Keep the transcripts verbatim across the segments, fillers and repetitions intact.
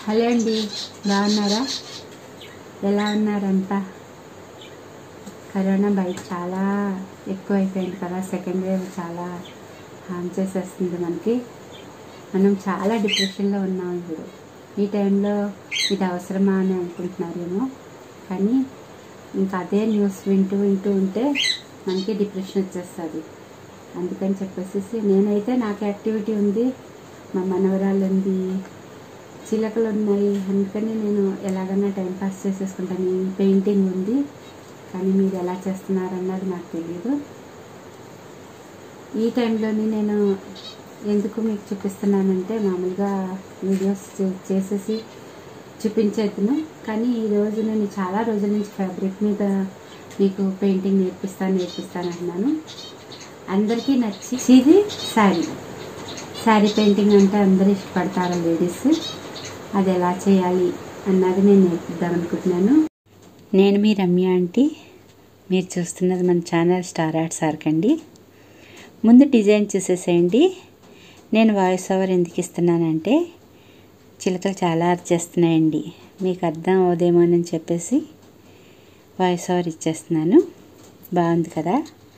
Hello అండి, బాగున్నారా? ఎలా ఉన్నారంతా? కరోనా బయట చాలా ఎక్కువ అయిపోయింది కదా, సెకండ్ వేవ్ చాలా హామ్ చేసేస్తుంది మనకి. మనం చాలా డిప్రెషన్లో ఉన్నాం ఇప్పుడు. ఈ టైంలో ఇది అవసరమా అని అనుకుంటున్నారేమో, కానీ ఇంకా అదే న్యూస్ వింటూ వింటూ ఉంటే మనకి డిప్రెషన్ వచ్చేస్తుంది. అందుకని చెప్పేసి నేనైతే నాకు యాక్టివిటీ ఉంది, మా మనవరాలు ఉంది, చిలకలు ఉన్నాయి, అందుకని నేను ఎలాగైనా టైంపాస్ చేసేసుకుంటాను. పెయింటింగ్ ఉంది, కానీ మీరు ఎలా చేస్తున్నారన్నది నాకు తెలియదు. ఈ టైంలోని నేను ఎందుకు మీకు చూపిస్తున్నానంటే, మామూలుగా వీడియోస్ చేసేసి చూపించేద్దును, కానీ ఈరోజు నేను చాలా రోజుల నుంచి ఫ్యాబ్రిక్ మీద మీకు పెయింటింగ్ నేర్పిస్తాను నేర్పిస్తాను అంటున్నాను. అందరికీ నచ్చి ఇది శారీ శారీ పెయింటింగ్ అంటే అందరూ ఇష్టపడతారు లేడీస్. అది ఎలా చేయాలి అన్నది నేను నేర్పిద్దాం అనుకుంటున్నాను. నేను మీ రమ్య ఆంటీ. మీరు చూస్తున్నది మన ఛానల్ స్టార్ ఆర్ట్స్ ఆర్కండి. ముందు డిజైన్ చూసేసేయండి. నేను వాయిస్ ఓవర్ ఎందుకు ఇస్తున్నానంటే, చిలకలు చాలా అరిచేస్తున్నాయండి, మీకు అర్థం అవదేమోనని చెప్పేసి వాయిస్ ఓవర్ ఇచ్చేస్తున్నాను. బాగుంది కదా?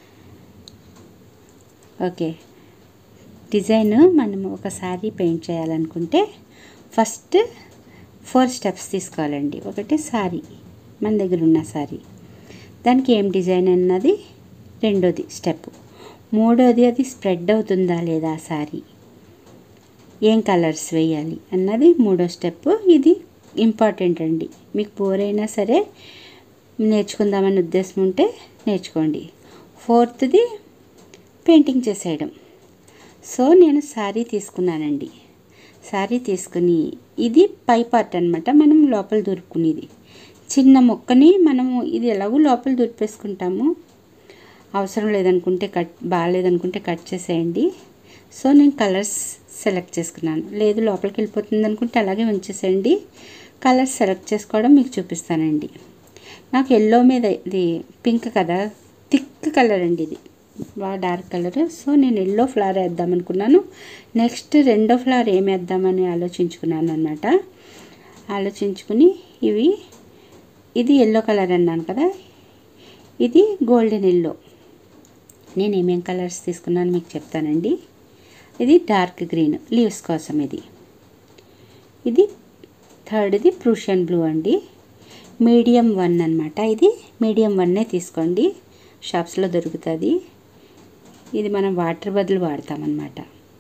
ఓకే. డిజైన్ మనం ఒకసారి పెయింట్ చేయాలనుకుంటే ఫస్ట్ ఫోర్ స్టెప్స్ తీసుకోవాలండి. ఒకటి సారీ, మన దగ్గర ఉన్న సారీ, దానికి ఏం డిజైన్ అన్నది రెండోది స్టెప్. మూడోది అది స్ప్రెడ్ అవుతుందా లేదా ఆ సారీ, ఏం కలర్స్ వేయాలి అన్నది మూడో స్టెప్. ఇది ఇంపార్టెంట్ అండి. మీకు బోర్ అయినా సరే నేర్చుకుందామని ఉద్దేశం ఉంటే నేర్చుకోండి. ఫోర్త్ది పెయింటింగ్ చేసేయడం. సో నేను శారీ తీసుకున్నానండి. శారీ తీసుకుని ఇది పై పార్ట్ అనమాట, మనం లోపల దూరుకునేది. చిన్న మొక్కని మనము ఇది ఎలాగో లోపల దూరిపేసుకుంటాము, అవసరం లేదనుకుంటే కట్ బాగాలేదనుకుంటే కట్ చేసేయండి. సో నేను కలర్స్ సెలెక్ట్ చేసుకున్నాను. లేదు లోపలికి వెళ్ళిపోతుంది అనుకుంటే అలాగే ఉంచేసేయండి. కలర్స్ సెలెక్ట్ చేసుకోవడం మీకు చూపిస్తానండి. నాకు ఎల్లో మీద ఇది పింక్ కదా, థిక్ కలర్ అండి, ఇది బాగా డార్క్ కలర్. సో నేను ఎల్లో ఫ్లవర్ వేద్దాం అనుకున్నాను. నెక్స్ట్ రెండో ఫ్లవర్ ఏం వేద్దామని ఆలోచించుకున్నాను అన్నమాట. ఆలోచించుకుని ఇవి ఇది ఎల్లో కలర్ అన్నాను కదా, ఇది గోల్డెన్ ఎల్లో. నేను ఏమేం కలర్స్ తీసుకున్నాను మీకు చెప్తానండి. ఇది డార్క్ గ్రీన్ లీవ్స్ కోసం, ఇది ఇది థర్డ్ది ప్రూషియన్ బ్లూ అండి, మీడియం వన్ అనమాట. ఇది మీడియం వన్నే తీసుకోండి, షాప్స్లో దొరుకుతుంది. ఇది మనం వాటర్ బదులు వాడతామన్నమాట.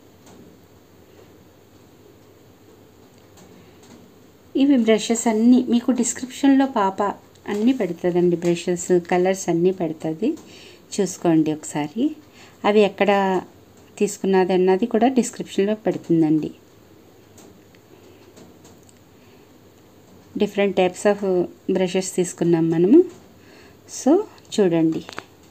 ఇవి బ్రషెస్ అన్నీ మీకు డిస్క్రిప్షన్లో పాప అన్నీ పెడుతుందండి, బ్రషెస్ కలర్స్ అన్నీ పెడుతుంది, చూసుకోండి ఒకసారి. అవి ఎక్కడ తీసుకున్నది అన్నది కూడా డిస్క్రిప్షన్లో పెడుతుందండి. డిఫరెంట్ టైప్స్ ఆఫ్ బ్రషెస్ తీసుకున్నాం మనము. సో చూడండి,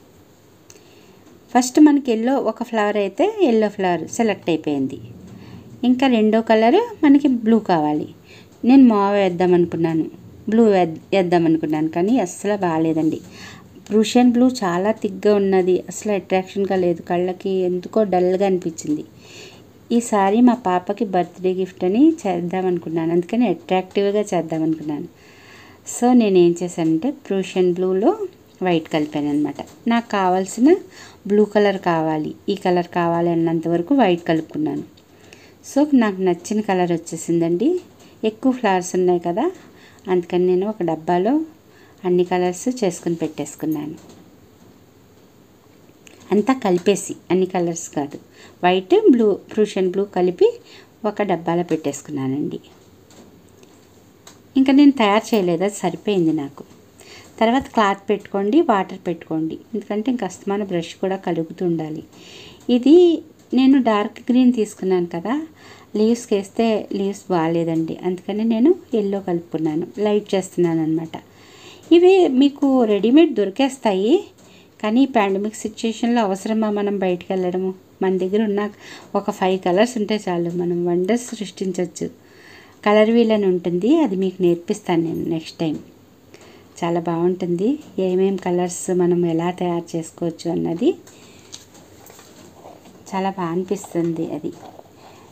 ఫస్ట్ మనకి ఎల్లో ఒక ఫ్లవర్ అయితే ఎల్లో ఫ్లవర్ సెలెక్ట్ అయిపోయింది. ఇంకా రెండో కలర్ మనకి బ్లూ కావాలి. నేను మావ వేద్దాం అనుకున్నాను, బ్లూ వేద్దాం అనుకున్నాను, కానీ అస్సలు బాగాలేదండి. ప్రూషియన్ బ్లూ చాలా థిక్గా ఉన్నది, అసలు అట్రాక్షన్గా లేదు, కళ్ళకి ఎందుకో డల్గా అనిపించింది. ఈసారి మా పాపకి బర్త్డే గిఫ్ట్ అని చేద్దాం అనుకున్నాను, అందుకని అట్రాక్టివ్గా చేద్దాం అనుకున్నాను. సో నేను ఏం చేశానంటే ప్రూషియన్ బ్లూలో వైట్ కలిపాను అనమాట. నాకు కావాల్సిన బ్లూ కలర్ కావాలి, ఈ కలర్ కావాలి అన్నంత వరకు వైట్ కలుపుకున్నాను. సో నాకు నచ్చిన కలర్ వచ్చేసిందండి. ఎక్కువ ఫ్లవర్స్ ఉన్నాయి కదా, అందుకని నేను ఒక డబ్బాలో అన్ని కలర్స్ చేసుకుని పెట్టేసుకున్నాను. అంతా కలిపేసి, అన్ని కలర్స్ కాదు, వైట్ బ్లూ ప్రూషియన్ బ్లూ కలిపి ఒక డబ్బాలో పెట్టేసుకున్నానండి. ఇంకా నేను తయారు చేయలేదు, అది సరిపోయింది నాకు. తర్వాత క్లాత్ పెట్టుకోండి, వాటర్ పెట్టుకోండి, ఎందుకంటే ఇంక అస్తమాన బ్రష్ కూడా కలుగుతూ ఉండాలి. ఇది నేను డార్క్ గ్రీన్ తీసుకున్నాను కదా, లీవ్స్కి వేస్తే లీవ్స్ బాగాలేదండి, అందుకని నేను ఎల్లో కలుపుకున్నాను, లైట్ చేస్తున్నాను అనమాట. ఇవి మీకు రెడీమేడ్ దొరికేస్తాయి, కానీ ఈ పాండమిక్ సిచ్యుయేషన్లో అవసరమా మనం బయటకు వెళ్ళడము? మన దగ్గర ఉన్న ఒక ఫైవ్ కలర్స్ ఉంటే చాలు, మనం వండర్స్ సృష్టించవచ్చు. కలర్ వీల్ అని ఉంటుంది, అది మీకు నేర్పిస్తాను నేను నెక్స్ట్ టైం. చాలా బాగుంటుంది, ఏమేం కలర్స్ మనం ఎలా తయారు చేసుకోవచ్చు అన్నది చాలా బాగా అనిపిస్తుంది. అది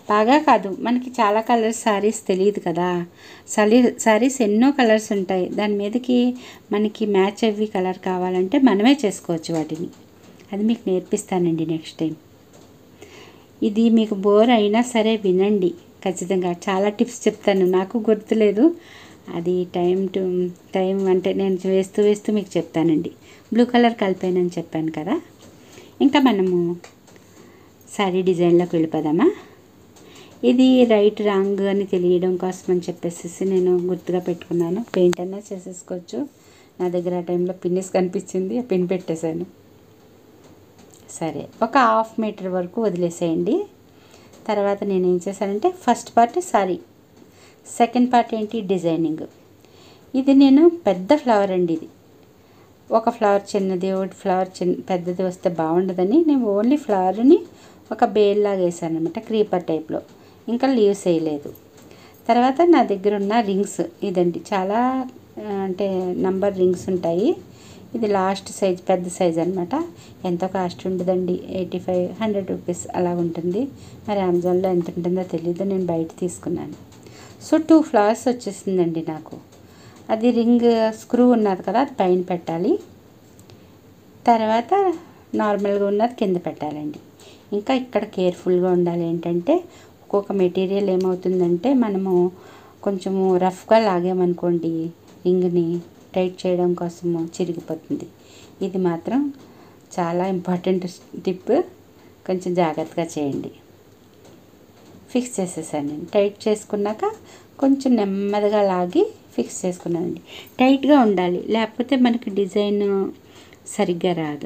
బాగా కాదు, మనకి చాలా కలర్స్ శారీస్ తెలియదు కదా. సలీ శారీస్ ఎన్నో కలర్స్ ఉంటాయి, దాని మీదకి మనకి మ్యాచ్ అవ్వి కలర్ కావాలంటే మనమే చేసుకోవచ్చు వాటిని. అది మీకు నేర్పిస్తానండి నెక్స్ట్ టైం. ఇది మీకు బోర్ అయినా సరే వినండి ఖచ్చితంగా. చాలా టిప్స్ చెప్తాను, నాకు గుర్తులేదు, అది టైం టు టైం అంటే నేను వేస్తూ వేస్తూ మీకు చెప్తానండి. బ్లూ కలర్ కలిపానని చెప్పాను కదా. ఇంకా మనము శారీ డిజైన్లోకి వెళ్ళిపోదామా. ఇది రైట్ రాంగ్ అని తెలియడం కోసం అని చెప్పేసి నేను గుర్తుగా పెట్టుకున్నాను. పెయింట్ అన్నా చేసేసుకోవచ్చు. నా దగ్గర ఆ టైంలో పిన్నిస్ కనిపించింది, ఆ పిన్ పెట్టేశాను. సరే, ఒక హాఫ్ మీటర్ వరకు వదిలేసేయండి. తర్వాత నేను ఏం చేశానంటే first part sorry, second part ఏంటి డిజైనింగ్. ఇది నేను పెద్ద ఫ్లవర్ అండి, ఇది ఒక ఫ్లవర్ చిన్నది, ఒకటి ఫ్లవర్ చిన్న పెద్దది వస్తే బాగుండదని నేను ఓన్లీ ఫ్లవర్ని ఒక బేల్ లాగా వేసాను అనమాట, క్రీపర్ టైప్లో. ఇంకా లీవ్స్ వేయలేదు. తర్వాత నా దగ్గర ఉన్న రింగ్స్ ఇదండి, చాలా అంటే నంబర్ రింగ్స్ ఉంటాయి. ఇది లాస్ట్ సైజ్, పెద్ద సైజ్ అనమాట. ఎంతో కాస్ట్ ఉండదండి, ఎయిటీ ఫైవ్ హండ్రెడ్ రూపీస్ అలా ఉంటుంది. మరి అమెజాన్లో ఎంత ఉంటుందో తెలీదు, నేను బయట తీసుకున్నాను. సో టూ ఫ్లవర్స్ వచ్చేసిందండి నాకు. అది రింగ్ స్క్రూ ఉన్నది కదా, అది పైన పెట్టాలి. తర్వాత నార్మల్గా ఉన్నది కింద పెట్టాలండి. ఇంకా ఇక్కడ కేర్ఫుల్గా ఉండాలి. ఏంటంటే ఒక్కొక్క మెటీరియల్ ఏమవుతుందంటే మనము కొంచెము రఫ్గా లాగామనుకోండి, రింగ్ని టైట్ చేయడం కోసము చిరిగిపోతుంది. ఇది మాత్రం చాలా ఇంపార్టెంట్ టిప్, కొంచెం జాగ్రత్తగా చేయండి. ఫిక్స్ చేసేసాను నేను. టైట్ చేసుకున్నాక కొంచెం నెమ్మదిగా లాగి ఫిక్స్ చేసుకున్నానండి. టైట్గా ఉండాలి, లేకపోతే మనకి డిజైన్ సరిగ్గా రాదు.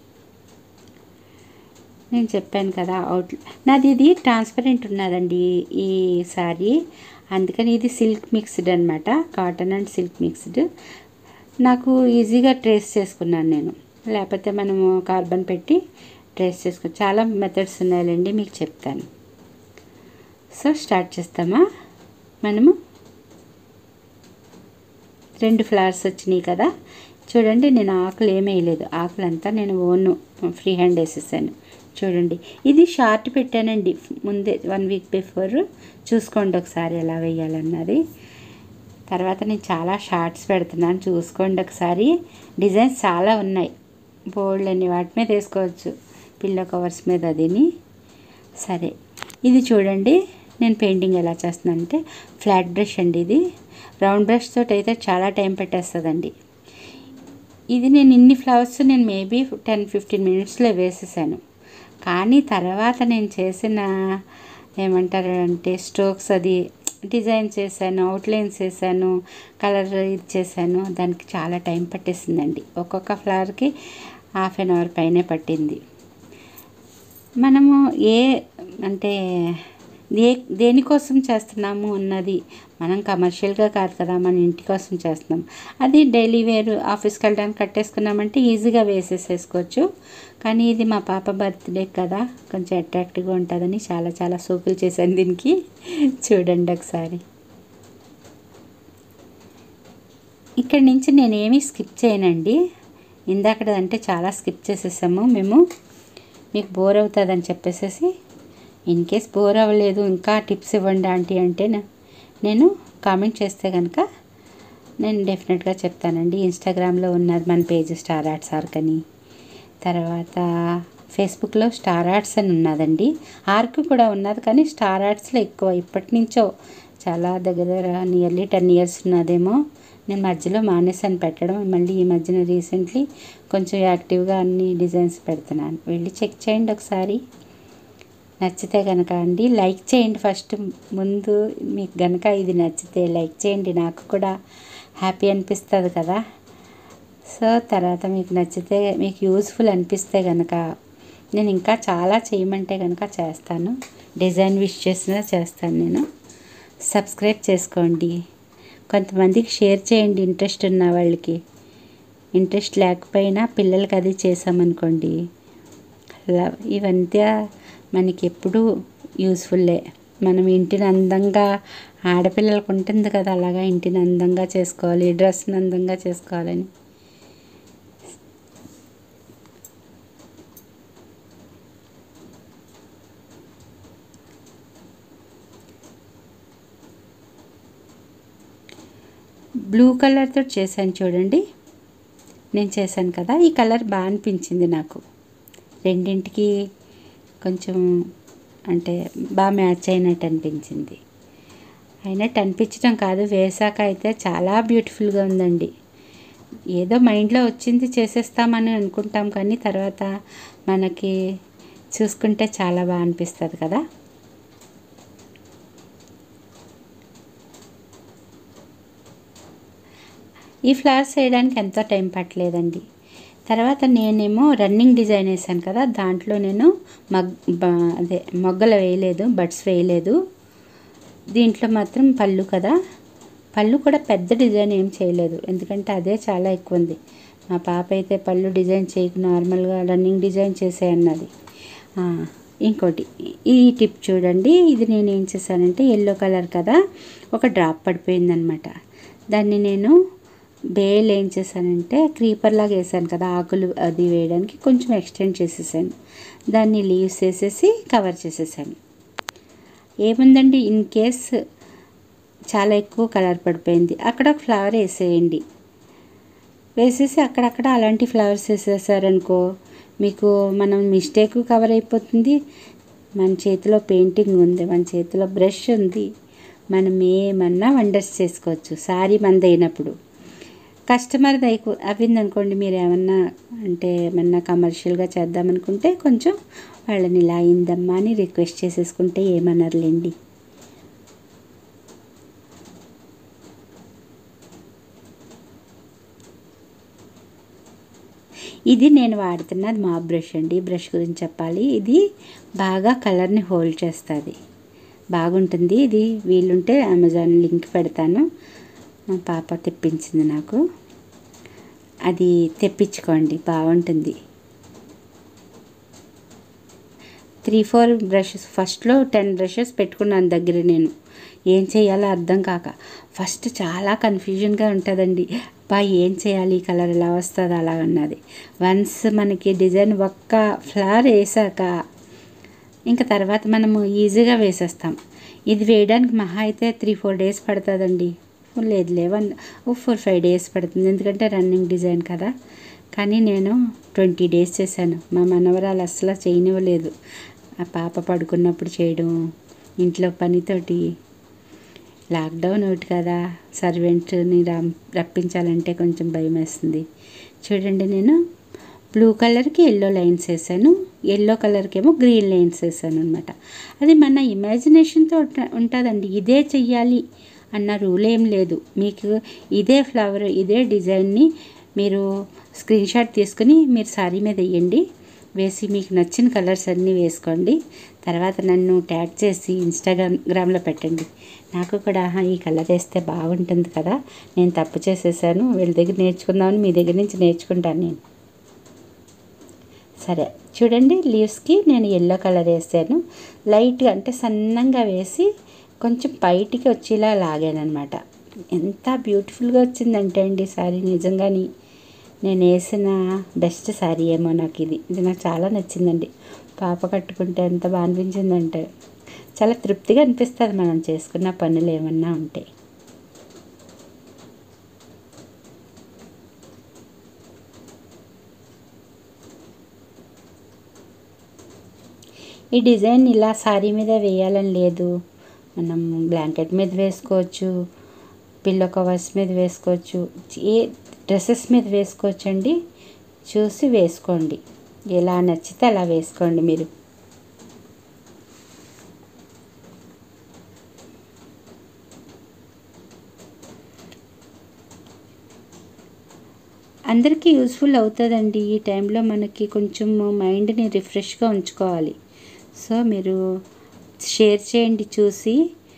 నేను చెప్పాను కదా అవుట్, నాది ఇది ట్రాన్స్పరెంట్ ఉన్నదండి ఈ శారీ, అందుకని ఇది సిల్క్ మిక్స్డ్ అనమాట, కాటన్ అండ్ సిల్క్ మిక్స్డ్. నాకు ఈజీగా ట్రేస్ చేసుకున్నాను నేను, లేకపోతే మనము కార్బన్ పెట్టి ట్రేస్ చేసుకో. చాలా మెథడ్స్ ఉన్నాయండి, మీకు చెప్తాను. సో స్టార్ట్ చేస్తామా. మనము రెండు ఫ్లవర్స్ వచ్చినాయి కదా, చూడండి. నేను ఆకులు ఏమీ వేయలేదు, ఆకులంతా నేను ఓన్ ఫ్రీ హ్యాండ్ వేసేసాను. చూడండి, ఇది షార్ట్ పెట్టానండి ముందే, వన్ వీక్ బిఫోర్. చూసుకోండి ఒకసారి ఎలా వేయాలన్నది. తర్వాత నేను చాలా షార్ట్స్ పెడుతున్నాను, చూసుకోండి ఒకసారి. డిజైన్స్ చాలా ఉన్నాయి, బోల్డ్ అన్ని వాటి మీద వేసుకోవచ్చు, పిల్లో కవర్స్ మీద అదిని. సరే, ఇది చూడండి నేను పెయింటింగ్ ఎలా చేస్తున్నానంటే ఫ్లాట్ బ్రష్ అండి, ఇది రౌండ్ బ్రష్ తోటి అయితే చాలా టైం పెట్టేస్తుందండి. ఇది నేను ఇన్ని ఫ్లవర్స్ నేను మేబీ టెన్ ఫిఫ్టీన్ మినిట్స్లో వేసేసాను. కానీ తర్వాత నేను చేసిన ఏమంటారు అంటే స్ట్రోక్స్, అది డిజైన్ చేశాను, అవుట్లైన్స్ చేశాను, కలర్ ఇది చేశాను, దానికి చాలా టైం పట్టేసిందండి. ఒక్కొక్క ఫ్లవర్కి హాఫ్ అన్ అవర్ పైనే పట్టింది. మనము ఏ అంటే ఏ దేనికోసం చేస్తున్నాము అన్నది, మనం కమర్షియల్గా కాదు కదా, మన ఇంటి కోసం చేస్తున్నాం. అది డైలీ వేర్ ఆఫీస్కి వెళ్ళడానికి కట్టేసుకున్నామంటే ఈజీగా వేసేసేసుకోవచ్చు. కానీ ఇది మా పాప బర్త్డే కదా, కొంచెం అట్రాక్టివ్గా ఉంటుందని చాలా చాలా సోకులు చేశాను దీనికి. చూడండి ఒకసారి. ఇక్కడి నుంచి నేనేమీ స్కిప్ చేయనండి, ఇందాకడంటే చాలా స్కిప్ చేసేసాము మేము, మీకు బోర్ అవుతుందని చెప్పేసి. ఇన్ కేస్ బోర్ అవ్వలేదు, ఇంకా టిప్స్ ఇవ్వండి ఆంటీ అంటే నేను కామెంట్ చేస్తే కనుక నేను డెఫినెట్గా చెప్తానండి. ఇన్స్టాగ్రామ్లో ఉన్నది మన పేజ్ స్టార్ ఆర్ట్స్ ఆర్క్ అని, తర్వాత ఫేస్బుక్లో స్టార్ ఆర్ట్స్ అని ఉన్నదండి, ఆర్క్ కూడా ఉన్నది కానీ స్టార్ ఆర్ట్స్లో ఎక్కువ. ఇప్పటి నుంచో చాలా దగ్గర దగ్గర నియర్లీ టెన్ ఇయర్స్ ఉన్నదేమో. నేను మధ్యలో మానేసాను పెట్టడం, మళ్ళీ ఈ మధ్యన రీసెంట్లీ కొంచెం యాక్టివ్గా అన్ని డిజైన్స్ పెడుతున్నాను, వెళ్ళి చెక్ చేయండి ఒకసారి. నచ్చితే కనుక అండి లైక్ చేయండి ఫస్ట్, ముందు మీకు కనుక ఇది నచ్చితే లైక్ చేయండి, నాకు కూడా హ్యాపీ అనిపిస్తుంది కదా. సో తర్వాత మీకు నచ్చితే, మీకు యూస్ఫుల్ అనిపిస్తే కనుక నేను ఇంకా చాలా చేయమంటే కనుక చేస్తాను, డిజైన్ విష్ చేసినా చేస్తాను నేను. సబ్స్క్రైబ్ చేసుకోండి, కొంతమందికి షేర్ చేయండి ఇంట్రెస్ట్ ఉన్న వాళ్ళకి. ఇంట్రెస్ట్ లేకపోయినా పిల్లలకి అది చేసామనుకోండి, అలా ఇవంతా మనకి ఎప్పుడూ యూస్ఫుల్లే. మనం ఇంటిని అందంగా, ఆడపిల్లలకు ఉంటుంది కదా అలాగా, ఇంటిని అందంగా చేసుకోవాలి, డ్రెస్ని అందంగా చేసుకోవాలని. బ్లూ కలర్తో చేశాను చూడండి, నేను చేశాను కదా, ఈ కలర్ బాగా అనిపించింది నాకు. రెండింటికి కొంచెం అంటే బాగా మ్యాచ్ అయినట్టు అనిపించింది. అయినట్టు అనిపించడం కాదు, వేసాక అయితే చాలా బ్యూటిఫుల్గా ఉందండి. ఏదో మైండ్లో వచ్చింది చేసేస్తామని అనుకుంటాం, కానీ తర్వాత మనకి చూసుకుంటే చాలా బాగా అనిపిస్తుంది కదా. ఈ ఫ్లవర్స్ వేయడానికి ఎంతో టైం పట్టలేదండి. తర్వాత నేనేమో రన్నింగ్ డిజైన్ వేసాను కదా, దాంట్లో నేను మగ్ అదే మొగ్గలు వేయలేదు, బడ్స్ వేయలేదు. దీంట్లో మాత్రం పళ్ళు కదా, పళ్ళు కూడా పెద్ద డిజైన్ ఏం చేయలేదు, ఎందుకంటే అదే చాలా ఎక్కువ ఉంది. మా పాప అయితే పళ్ళు డిజైన్ చేయకు, నార్మల్గా రన్నింగ్ డిజైన్ చేసే అన్నది. ఇంకోటి ఈ టిప్ చూడండి, ఇది నేను ఏం చేశానంటే ఎల్లో కలర్ కదా, ఒక డ్రాప్ పడిపోయిందనమాట. దాన్ని నేను బేల్ ఏం చేశానంటే క్రీపర్ లాగా వేసాను కదా, ఆకులు అది వేయడానికి కొంచెం ఎక్స్టెండ్ చేసేసాను. దాన్ని లీవ్స్ వేసేసి కవర్ చేసేసాను. ఏముందండి, ఇన్ కేస్ చాలా ఎక్కువ కలర్ పడిపోయింది, అక్కడ ఒక ఫ్లవర్ వేసేయండి. వేసేసి అక్కడక్కడ అలాంటి ఫ్లవర్స్ వేసేసారనుకో, మీకు మనం మిస్టేక్ కవర్ అయిపోతుంది. మన చేతిలో పెయింటింగ్ ఉంది, మన చేతిలో బ్రష్ ఉంది, మనం ఏమన్నా వండర్స్ చేసుకోవచ్చు. సారీ మనది అయినప్పుడు కస్టమర్ది అయిపో అయిందనుకోండి, మీరు ఏమన్నా అంటే ఏమన్నా కమర్షియల్గా చేద్దామనుకుంటే కొంచెం వాళ్ళని ఇలా అయిందమ్మా అని రిక్వెస్ట్ చేసేసుకుంటే ఏమన్నారులేండి. ఇది నేను వాడుతున్నది మా బ్రష్ అండి. బ్రష్ గురించి చెప్పాలి, ఇది బాగా కలర్ని హోల్డ్ చేస్తుంది, బాగుంటుంది. ఇది వీలుంటే అమెజాన్ లింక్ పెడతాను, మా పాప తెప్పించింది నాకు, అది తెప్పించుకోండి, బాగుంటుంది. త్రీ ఫోర్ బ్రషెస్, ఫస్ట్లో టెన్ బ్రషెస్ పెట్టుకున్నాను దగ్గర, నేను ఏం చేయాలో అర్థం కాక ఫస్ట్ చాలా కన్ఫ్యూజన్గా ఉంటుందండి. బా ఏం చేయాలి, ఈ కలర్ ఎలా వస్తుంది అలా అన్నది. వన్స్ మనకి డిజైన్ ఒక్క ఫ్లవర్ వేసాక ఇంకా తర్వాత మనము ఈజీగా వేసేస్తాం. ఇది వేయడానికి మహా అయితే త్రీ ఫోర్ డేస్ పడుతుందండి, లేదులే వన్ ఫోర్ ఫైవ్ డేస్ పడుతుంది, ఎందుకంటే రన్నింగ్ డిజైన్ కదా. కానీ నేను ట్వంటీ డేస్ చేశాను. మా మనవరాలు అసలు చేయనివ్వలేదు, ఆ పాప పడుకున్నప్పుడు చేయడం, ఇంట్లో పనితోటి. లాక్డౌన్ ఒకటి కదా, సర్వెంట్ని రప్పించాలంటే కొంచెం భయం వేస్తుంది. చూడండి, నేను బ్లూ కలర్కి ఎల్లో లైన్స్ వేసాను, ఎల్లో కలర్కి ఏమో గ్రీన్ లైన్స్ వేసాను అనమాట. అది మన ఇమాజినేషన్తో ఉంటుందండి, ఇదే చెయ్యాలి అన్న రూల్ ఏం లేదు. మీకు ఇదే ఫ్లవర్ ఇదే డిజైన్ని మీరు స్క్రీన్ షాట్ తీసుకుని మీరు శారీ మీద వేయండి, వేసి మీకు నచ్చిన కలర్స్ అన్నీ వేసుకోండి. తర్వాత నన్ను ట్యాగ్ చేసి ఇన్స్టాగ్రామ్లో పెట్టండి. నాకు కూడా ఈ కలర్ వేస్తే బాగుంటుంది కదా, నేను తప్పు చేసేసాను, వీళ్ళ దగ్గర నేర్చుకుందామని మీ దగ్గర నుంచి నేర్చుకుంటాను నేను. సరే చూడండి, లీవ్స్కి నేను ఎల్లో కలర్ వేసాను, లైట్గా అంటే సన్నంగా వేసి కొంచెం బయటికి వచ్చేలా లాగాను అనమాట. ఎంత బ్యూటిఫుల్గా వచ్చిందంటే అండి శారీ, నిజంగాని నేను వేసిన బెస్ట్ శారీ ఏమో నాకు ఇది ఇది నాకు చాలా నచ్చిందండి. పాప కట్టుకుంటే ఎంత బాగా అనిపించిందంటే, చాలా తృప్తిగా అనిపిస్తుంది మనం చేసుకున్న పనులు ఏమన్నా ఉంటే. ఈ డిజైన్ ఇలా శారీ మీద వేయాలని లేదు, మనం బ్లాంకెట్ మీద వేసుకోవచ్చు, పిల్లో కవర్స్ మీద వేసుకోవచ్చు, ఏ డ్రెస్సెస్ మీద వేసుకోవచ్చు అండి. చూసి వేసుకోండి, ఎలా నచ్చితే అలా వేసుకోండి మీరు. అందరికీ యూస్ఫుల్ అవుతుందండి. ఈ టైంలో మనకి కొంచెం మైండ్ని రిఫ్రెష్గా ఉంచుకోవాలి. సో మీరు షేర్ చేయండి, చూసి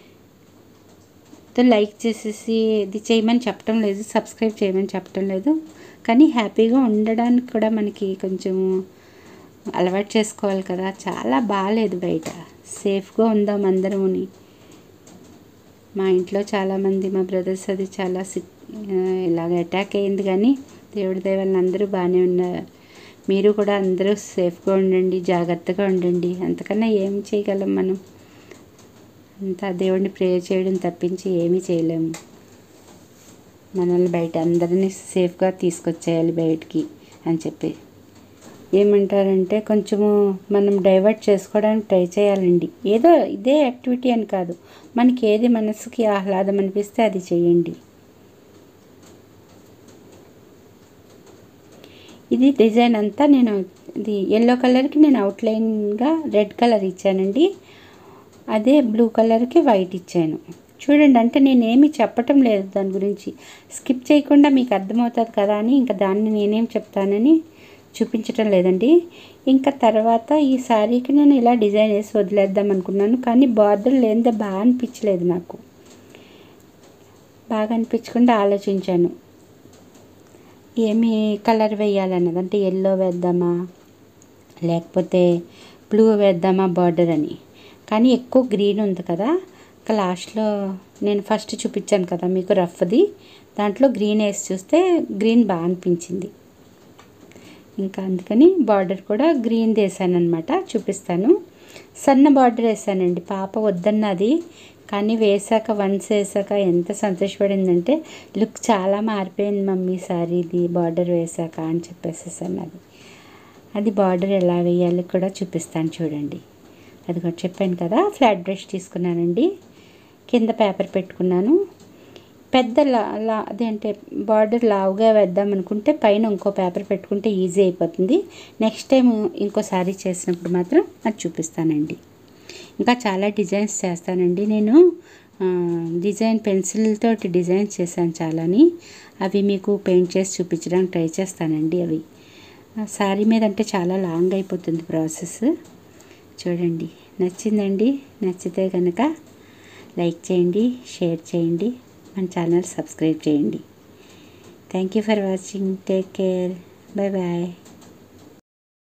లైక్ చేసేసి ఇది చేయమని చెప్పడం లేదు, సబ్స్క్రైబ్ చేయమని చెప్పడం లేదు, కానీ హ్యాపీగా ఉండడానికి కూడా మనకి కొంచెం అలవాటు చేసుకోవాలి కదా. చాలా బాగాలేదు బయట, సేఫ్గా ఉందాం అందరముని. మా ఇంట్లో చాలామంది, మా బ్రదర్స్ అది చాలా సిక్ ఇలాగ అటాక్ అయ్యింది, కానీ దేవుడి దయ వల్ల అందరూ బాగానే ఉన్నారు. మీరు కూడా అందరూ సేఫ్గా ఉండండి, జాగ్రత్తగా ఉండండి. అంతకన్నా ఏం చేయగలం మనం, అంతా దేవుడిని ప్రేయర్ చేయడం తప్పించి ఏమీ చేయలేము. మనల్ని బయట అందరినీ సేఫ్గా తీసుకొచ్చేయాలి బయటికి అని చెప్పి ఏమంటారంటే కొంచెము మనం డైవర్ట్ చేసుకోవడానికి ట్రై చేయాలండి. ఏదో ఇదే యాక్టివిటీ అని కాదు, మనకి ఏది మనసుకి ఆహ్లాదం అనిపిస్తే అది చేయండి. ఇది డిజైన్ అంతా నేను ఇది ఎల్లో కలర్కి నేను అవుట్లైన్గా రెడ్ కలర్ ఇచ్చానండి, అదే బ్లూ కలర్కి వైట్ ఇచ్చాను. చూడండి, అంటే నేనేమి చెప్పటం లేదు దాని గురించి, స్కిప్ చేయకుండా మీకు అర్థమవుతుంది కదా అని ఇంకా దాన్ని నేనేం చెప్తానని చూపించటం లేదండి. ఇంకా తర్వాత ఈ శారీకి నేను ఇలా డిజైన్ వేసి వదిలేద్దాం అనుకున్నాను, కానీ బార్డర్ లేనిదే బాగా అనిపించలేదు నాకు. బాగా అనిపించకుండా ఆలోచించాను ఏమి కలర్ వేయాలన్నది, అంటే ఎల్లో వేద్దామా లేకపోతే బ్లూ వేద్దామా బార్డర్ అని. కానీ ఎక్కువ గ్రీన్ ఉంది కదా, ఇంకా లాస్ట్లో నేను ఫస్ట్ చూపించాను కదా మీకు రఫ్ది, దాంట్లో గ్రీన్ వేసి చూస్తే గ్రీన్ బాగా అనిపించింది. ఇంకా అందుకని బార్డర్ కూడా గ్రీన్ వేసాను అనమాట. చూపిస్తాను. సన్న బార్డర్ వేసానండి, పాప వద్దన్నది, కానీ వేసాక వన్స్ వేసాక ఎంత సంతోషపడిందంటే లుక్ చాలా మారిపోయింది మమ్మీ సారీది బార్డర్ వేసాక అని చెప్పేసేసాను. అది అది బార్డర్ ఎలా వేయాలో కూడా చూపిస్తాను చూడండి. అది కూడా చెప్పాను కదా, ఫ్లాట్ బ్రష్ తీసుకున్నానండి, కింద పేపర్ పెట్టుకున్నాను. పెద్ద లా లా అదేంటే బార్డర్ లావుగా వేద్దాం అనుకుంటే పైన ఇంకో పేపర్ పెట్టుకుంటే ఈజీ అయిపోతుంది. నెక్స్ట్ టైం ఇంకో సారీ చేసినప్పుడు మాత్రం అది చూపిస్తానండి. ఇంకా చాలా డిజైన్స్ చేస్తానండి నేను. డిజైన్ పెన్సిల్ తోటి డిజైన్స్ చేశాను చాలాని, అవి మీకు పెయింట్ చేసి చూపించడానికి ట్రై చేస్తానండి. అవి సారీ మీద అంటే చాలా లాంగ్ అయిపోతుంది ప్రాసెస్. చూడండి, నచ్చిందండి? నచ్చితే కనుక లైక్ చేయండి, షేర్ చేయండి, మన ఛానల్ సబ్స్క్రైబ్ చేయండి. Thank you for watching. Take care. Bye bye.